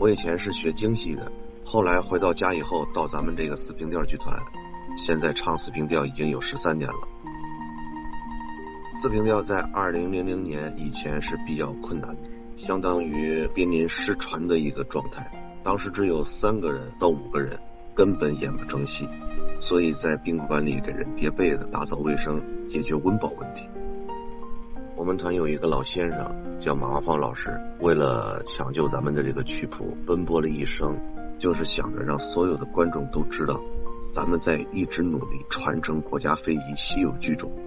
我以前是学京戏的，后来回到家以后，到咱们这个四平调剧团，现在唱四平调已经有13年了。四平调在2000年以前是比较困难的，相当于濒临失传的一个状态。当时只有3个人到5个人，根本演不成戏，所以在宾馆里给人叠被子、打扫卫生，解决温饱问题。我们团有一个老先生叫马华芳老师，为了抢救咱们的这个曲谱，奔波了一生，就是想着让所有的观众都知道，咱们在一直努力传承国家非遗稀有剧种。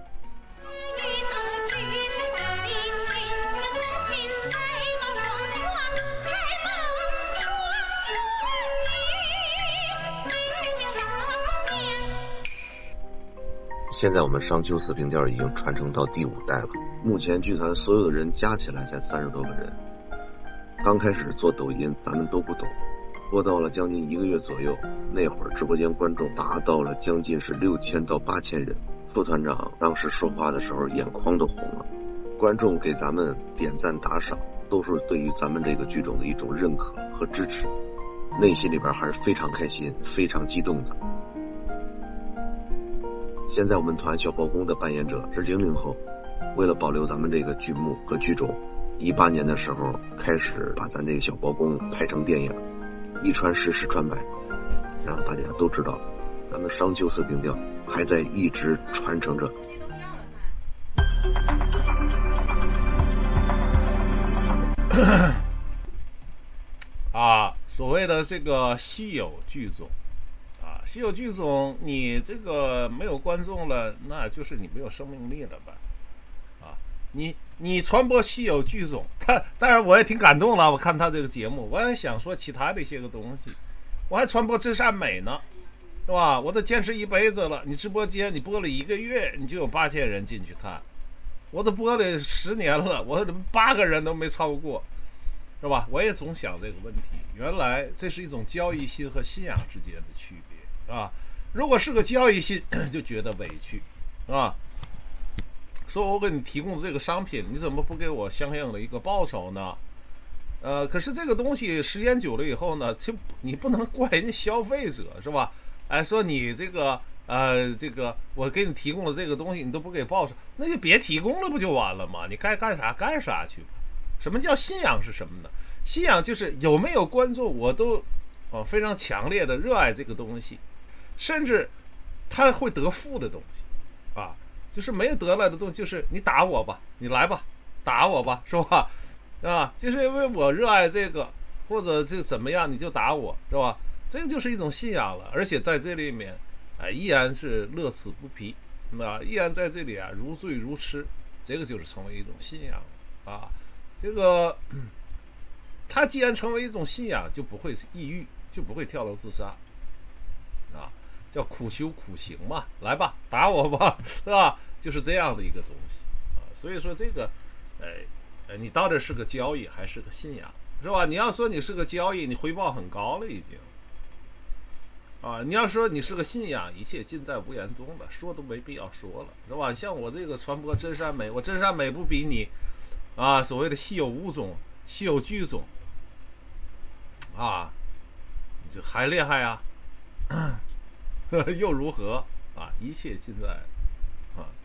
现在我们商丘四平调已经传承到第5代了，目前剧团所有的人加起来才30多个人。刚开始做抖音咱们都不懂，播到了将近1个月左右，那会儿直播间观众达到了将近是6000到8000人。副团长当时说话的时候眼眶都红了，观众给咱们点赞打赏，都是对于咱们这个剧种的一种认可和支持，内心里边还是非常开心非常激动的。现在我们团小包公的扮演者是00后，为了保留咱们这个剧目和剧种，18年的时候开始把咱这个小包公拍成电影，一传十十传百，让大家都知道咱们商丘四平调还在一直传承着。 所谓的这个稀有剧种稀有剧种，你这个没有观众了，那就是你没有生命力了吧？你传播稀有剧种，当然我也挺感动了。我看他这个节目，我也想说其他的一些个东西，我还传播真善美呢，是吧？我都坚持一辈子了，你直播间你播了1个月，你就有8000人进去看，我都播了10年了，我8个人都没超过，是吧？我也总想这个问题，原来这是一种交易心和信仰之间的区别。如果是个交易性，就觉得委屈说我给你提供这个商品，你怎么不给我相应的一个报酬呢？可是这个东西时间久了以后呢，就你不能怪人家消费者，是吧？说你这个我给你提供的这个东西你都不给报酬，那就别提供了，不就完了吗？你该干啥干啥去吧。什么叫信仰是什么呢？信仰就是有没有观众我都非常强烈的热爱这个东西，甚至他会得负的东西就是没有得来的东西，就是你打我吧，你来吧，打我吧，是吧？就是因为我热爱这个，或者这怎么样你就打我，是吧？这个就是一种信仰了，而且在这里面依然是乐此不疲，依然在这里如醉如痴，这个就是成为一种信仰这个他既然成为一种信仰，就不会抑郁，就不会跳楼自杀叫苦修苦行嘛，来吧，打我吧，是吧？就是这样的一个东西所以说这个你到底是个交易还是个信仰，是吧？你要说你是个交易，你回报很高了已经你要说你是个信仰，一切尽在无言中了，说都没必要说了，是吧？像我这个传播真善美，我真善美不比你所谓的稀有物种、稀有剧种这还厉害又如何一切尽在